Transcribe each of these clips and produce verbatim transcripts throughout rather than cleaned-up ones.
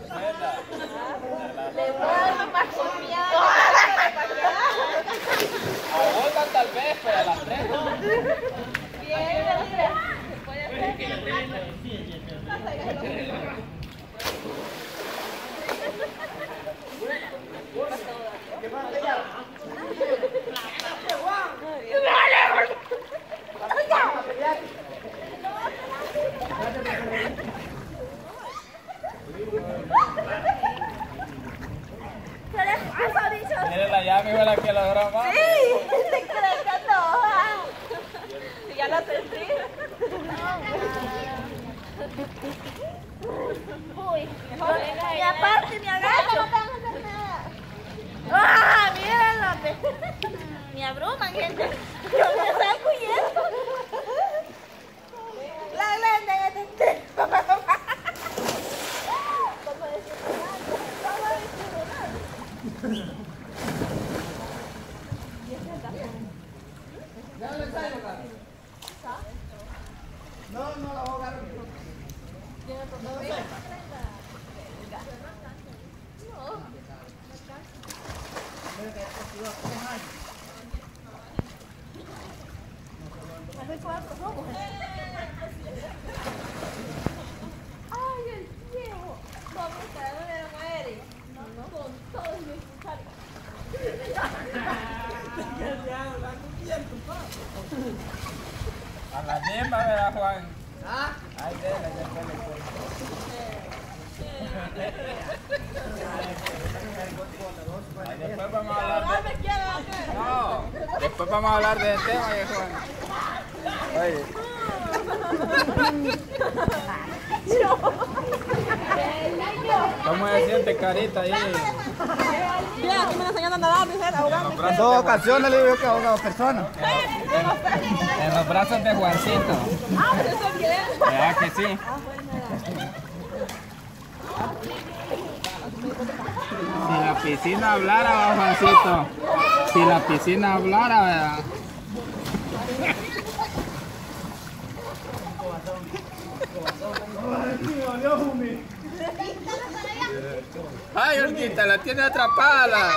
Le vuelvo más confianza. A vos tal vez, pero a las tres no. Bien, mira. Se puede hacer. ¿Qué pasa ya? Mire la llave fue la que logró más. Sí, se cree que no. Ya la sentí. Uy, mejor. Y aparte me agacho. ¡Ah! Mírenlo. Me abruman, gente. Yo me saco y esto. La lenta ya te No, no la voy a ahogar. Ay, el viejo. ¿Cómo está? ¿Dónde lo muere? No, no, con todos mis cucharitos. A la misma, ¿verdad, Juan? ¿Ah? Ay, dele, dele, dele. Después vamos a hablar de... No, después vamos a hablar del tema, Juan. Oye. ¿Cómo se siente carita ahí? Mira, aquí me enseñan a nadar, mi gente, ahogando. En dos ocasiones le digo que he ahogado personas. En los brazos de Juancito. Ah, pero eso es bien. ¿Verdad que sí? Si la piscina hablara, va, Juancito. Si la piscina hablara, ¿verdad? Ay, Olguita, la tiene atrapada.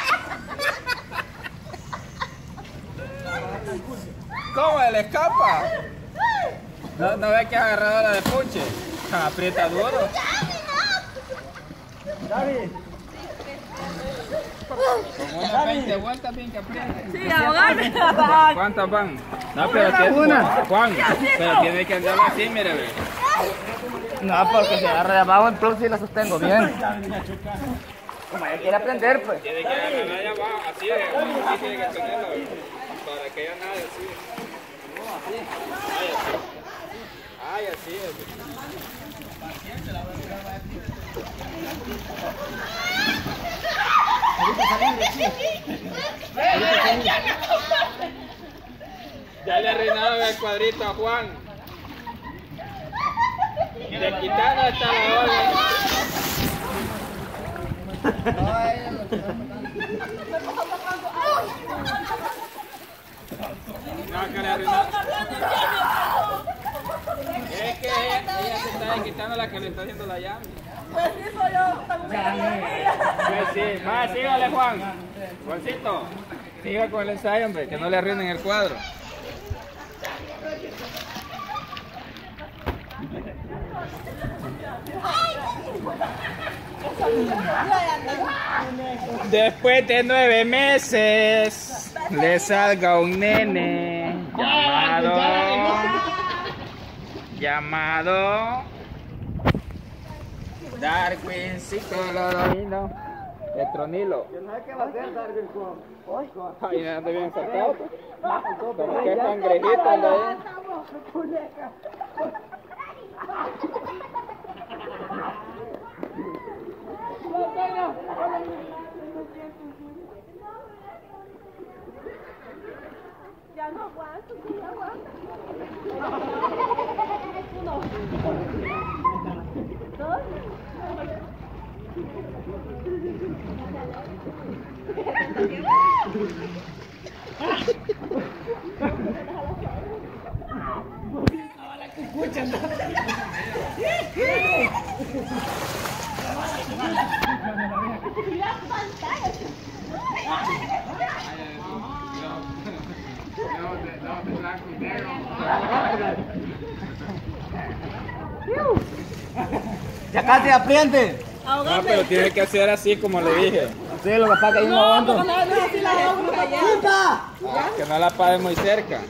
¿Cómo? ¿Le escapa? ¿No, no ve que es agarradora de punche? Aprieta duro. David. Con unas veinte vueltas bien que aprieta. Sí, ahogarme. ¿Cuántas van? No, pero tiene, Juan, pero tiene que andar así, mire, ve. No, porque se agarra de abajo, en plus sí la sostengo bien. Como ella quiere aprender, pues. Tiene que agarrarla allá abajo, así de, así tiene que tenerla, ve. Para que ella nade así. No, así. Ay, así es. Ya le arruinaron el cuadrito a Juan. Le quitaron hasta la hora. No, que le arruinaron. Es que ella, ella se está quitando la que le está haciendo la llave. Pues sí, soy yo. Pues sí, más, sígale, Juan. Juancito, siga con el ensayo, hombre, que no le arruinen el cuadro. Después de nueve meses, le salga un nene llamado, llamado Darwin Ciclorino, Petronilo. Yo no sé qué va a hacer Darwin con... Ay, no anda bien sacado. Como que cangrejito anda ahí. Ya no aguanto, sí, no aguanto. Uno. Dos. Ahora que escuchan. La pantalla. Ya casi apriete. No, pero tiene que hacer así como le dije. Sí, lo que pasa es que hay un aguanto. Que no la apague muy cerca.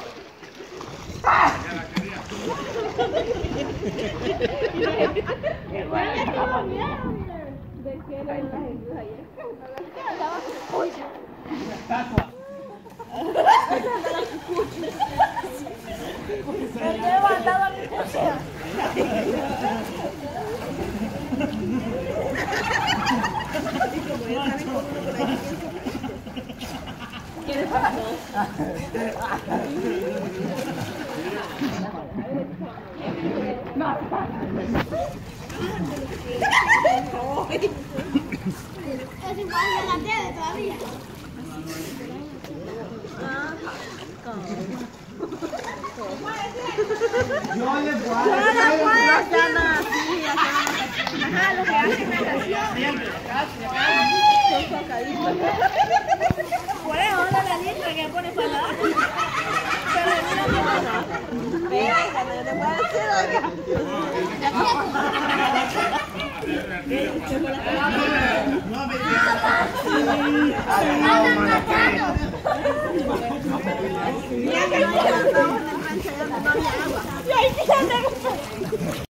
¿Qué le pasó? Es igual de la tele todavía. No le puedo. Ajá, lo que hacen es por eso ahora la letra que pone para la pero no me pasa. Venga, no te puedo decir oiga. No me Mira que no hay agua en el rancho donde no había agua. Y ahí sí se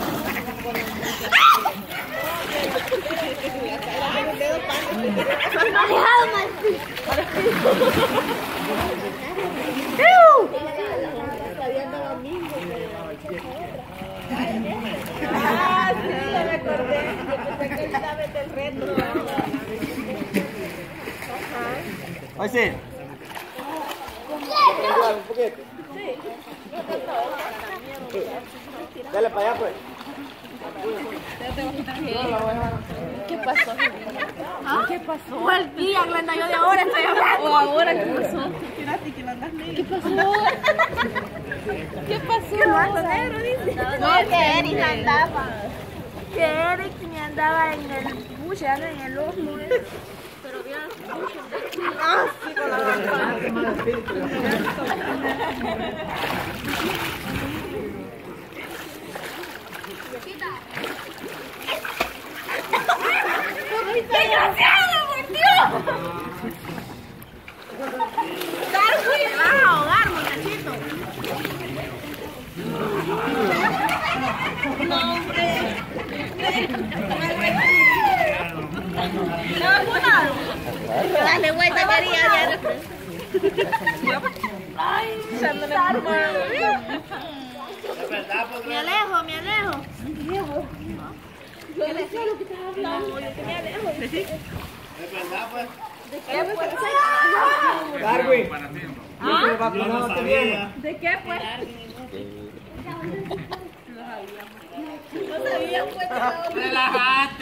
manejado mal. Ah, sí, lo recordé. Yo pensé que estaba en el retro. Hoy sí. Dale para allá, pues. ¿Qué pasó? ¿Ah? ¿Qué pasó? Fue el día, Glenda, yo de ahora estoy hablando. ¿O ahora qué pasó? ¿Qué pasó? ¿Qué pasó? ¿Qué pasó, negro? Dice. No, que Eric andaba. Que Eric me andaba en el bus, en el ojo. Pero bien. Ah, sí, con la rampa. ¡Desgraciado, por Dios! ¡Darwin! ¡Me vas a ahogar, muchachito! No, hombre. ¿No vacunado? Dale vuelta, quería. Ay, me alejo, me alejo. Yo le decía lo que estás hablando, yo que me alejo. ¿Es verdad, pues? ¿De qué pues? Darwin. ¿Ah? Yo no sabía. ¿De qué pues? No sabía pues. Relájate.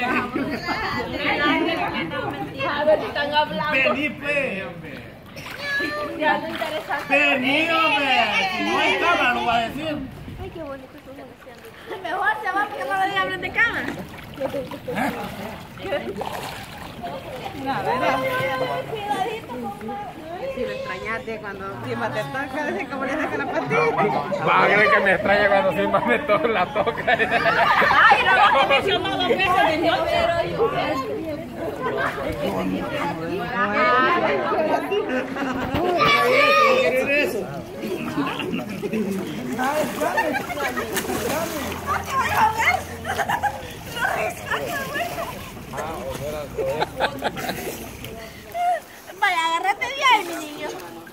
A ver si están hablando. Vení, pues, hombre. Ya no interesante. Vení, hombre. Si no hay cámara, lo voy a decir. Ay, qué bonito son los mejor se va porque no lo digan hablar de cámara. Si lo extrañaste cuando Simba te toca, dice como le saca la patita. Va a creer que me extraña cuando Simba me to la toca. Ay, no lo mencionó dos veces de no, pero yo. Vaya, agárrate de ahí, mi niño.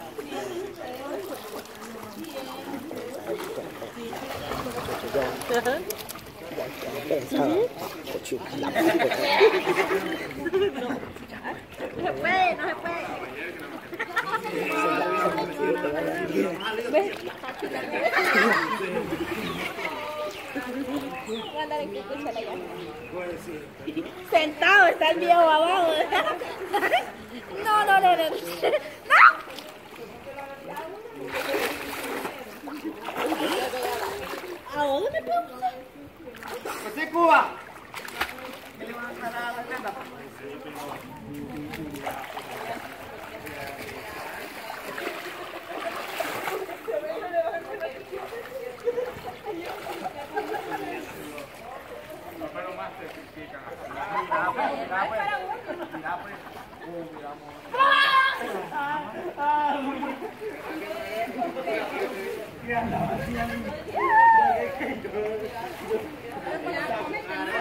No se puede, no se puede. ¿Ves? Voy a andar en que escucha la llave. Sentado está el viejo abajo. No, no, no, no. ¡No! ¿A dónde me puedo? José Cuba. Mira,